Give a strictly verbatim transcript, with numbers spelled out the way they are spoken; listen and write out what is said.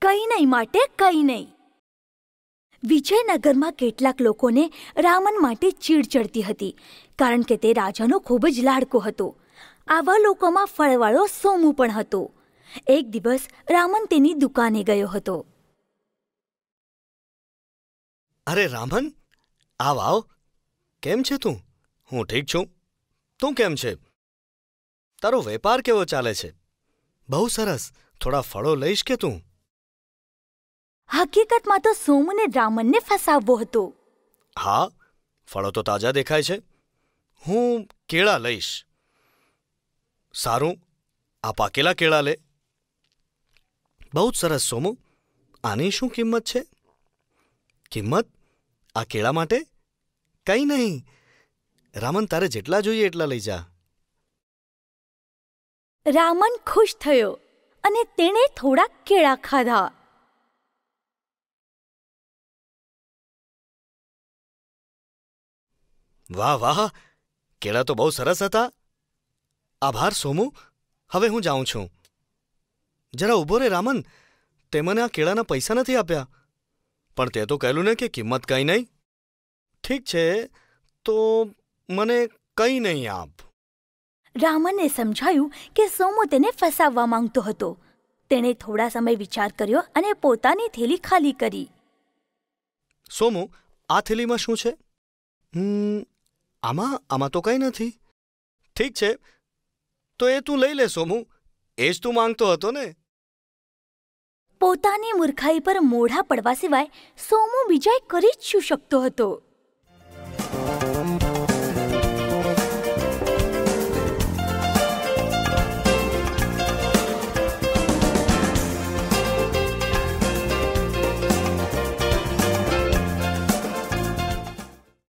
કંઈ નહીં માટે કંઈ નહીં. વિજયનગરમાં કેટલાક લોકોને રામન માટે ચીડ ચડતી હતી, કારણ કે તે રાજાનો ખૂબ જ લાડકો હતો. આવા લોકોમાં ફળવાળો સોમુ પણ હતો. એક દિવસ રામન તેની દુકાને ગયો હતો. અરે રામન, આવ આવ. કેમ છે તું? હું ઠીક છું. તું કેમ છે? તારો વેપાર કેવો ચાલે છે? બહુ સરસ. થોડા ફળો લઈશ કે તું? હકીકતમાં તો સોમુને રામનને ફસાવવો હતો. હા, ફળો તો તાજા દેખાય છે. હું કેળા લઈશ. સારું, આ પાકેલા કેળા લે. બહુ જ સરસ સોમુ. આની શું કિંમત છે? કિંમત? આ કેળા માટે? કંઈ નહીં. રામન, તારે જેટલા જોઈએ એટલા લઈ જા. રામન ખુશ થયો અને તેણે થોડા કેળા ખાધા. વાહ વાહ, કેળા તો બહુ સરસ હતા. આભાર સોમુ. હવે હું જાઉં છું. જરા ઊભો રે રામન, તે મને આ કેળાના પૈસા નથી આપ્યા. પણ તે તો કહેલું ને કે કિંમત કંઈ નહીં. ઠીક છે, તો મને કંઈ નહીં આપ. રામને સમજાયું કે સોમુ તેને ફસાવવા માંગતો હતો. તેણે થોડા સમય વિચાર કર્યો અને પોતાની થેલી ખાલી કરી. સોમુ, આ થેલીમાં શું છે? હમ આમાં આમાં તો કંઈ નથી. ઠીક છે, તો એ તું લઈ લે સોમુ. એ જ તું માંગતો હતો ને. પોતાની મૂર્ખાઈ પર મોઢા પડવા સિવાય સોમુ બીજાએ કરી જ શું શકતો હતો?